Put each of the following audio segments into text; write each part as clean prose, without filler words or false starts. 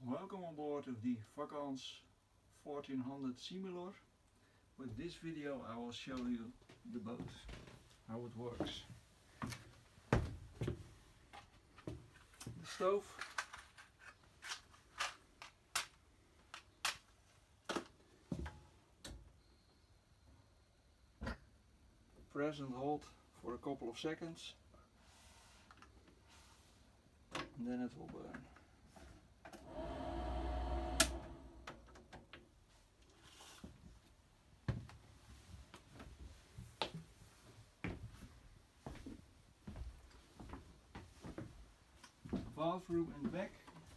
Welcome on board of the Vakans 1400 Similor. With this video I will show you the boat, how it works. The stove, press and hold for a couple of seconds and then it will burn. Bathroom in the back.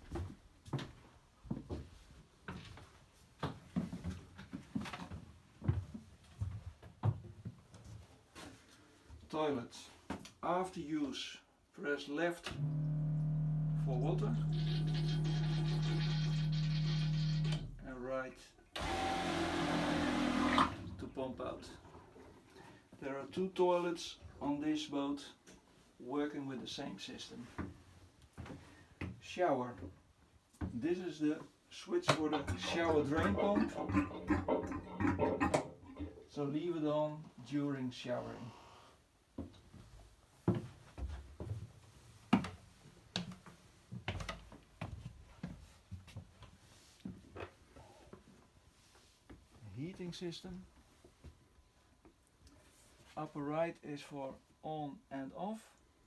Toilet. After use, press left for water and right to pump out. There are two toilets on this boat working with the same system. Shower. This is the switch for the shower drain pump, so leave it on during showering. Heating system. Upper right is for on and off,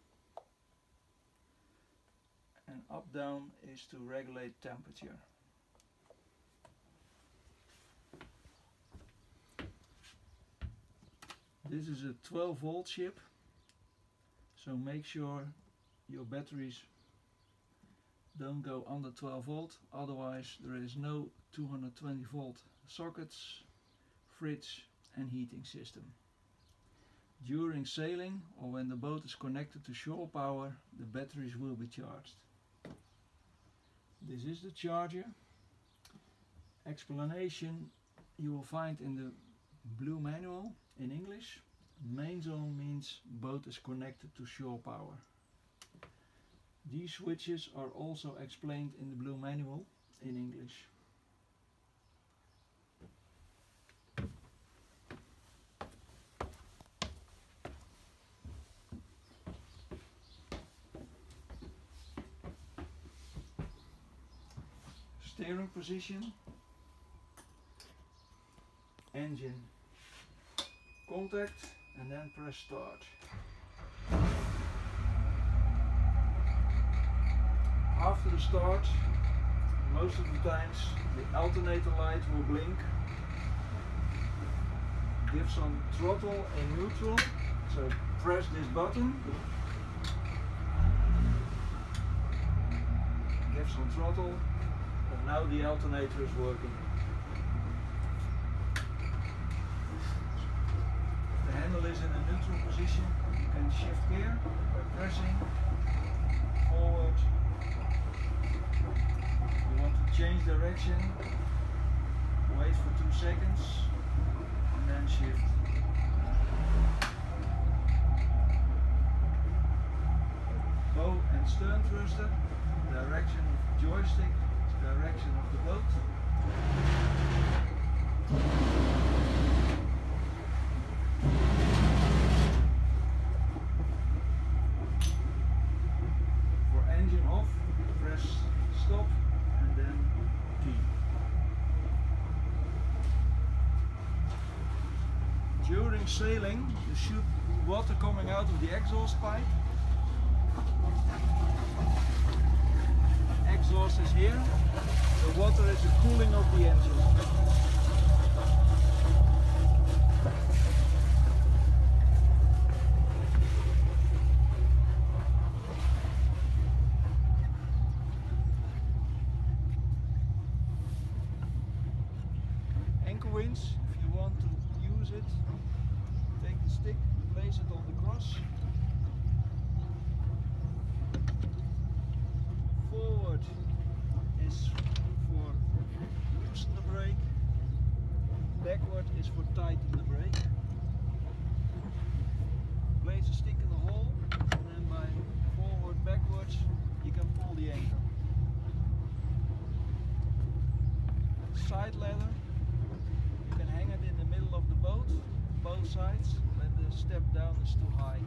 and up down is to regulate temperature. This is a 12 volt ship, so make sure your batteries don't go under 12 volt, otherwise there is no 220 volt sockets, fridge and heating system. During sailing or when the boat is connected to shore power, the batteries will be charged. This is the charger. Explanation you will find in the blue manual in English. Main zone means boat is connected to shore power. These switches are also explained in the blue manual in English. Steering position, engine contact, and then press start. After the start, most of the times the alternator light will blink. Give some throttle in neutral, so press this button. Give some throttle. And now the alternator is working. The handle is in a neutral position. You can shift gear by pressing forward. You want to change direction, wait for 2 seconds and then shift. Bow and stern thruster, direction of joystick, direction of the boat. For engine off, press stop and then T. During sailing, there should be water coming out of the exhaust pipe. Exhaust is here. The water is the cooling of the engine. Anchor winch, if you want to use it, take the stick, place it on the cross. Forward is for loosen the brake, backward is for tighten the brake. Place a stick in the hole and then by forward backwards you can pull the anchor. side ladder. You can hang it in the middle of the boat, both sides, when the step down is too high.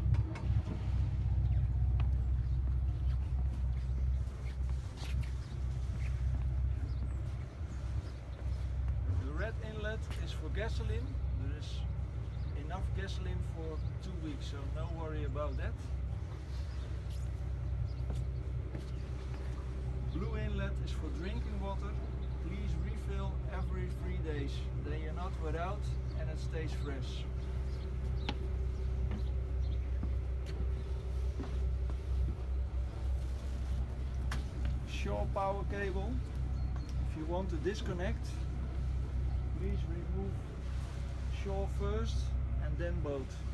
The red inlet is for gasoline. There is enough gasoline for 2 weeks, so no worry about that. Blue inlet is for drinking water. Please refill every 3 days, then you're not without and it stays fresh. Shore power cable. If you want to disconnect, please remove shore first and then boat.